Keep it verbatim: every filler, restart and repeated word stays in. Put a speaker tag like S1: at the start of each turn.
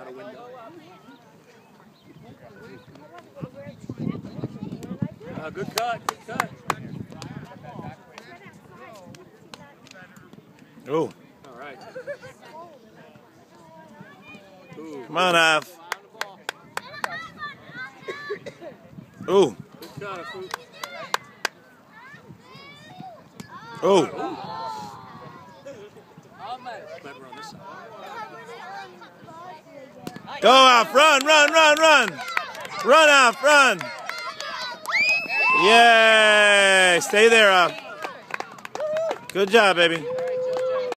S1: out a window. Uh, good cut, good cut.
S2: Oh.
S1: All right. Ooh.
S2: Come on, Af. Ooh.
S1: Good cut, Afou.
S2: Ooh.
S1: Clever on this side.
S2: Go, Af. Run, run, run, run. Run, Af. Run. Yay. Stay there, Af. Good job, baby.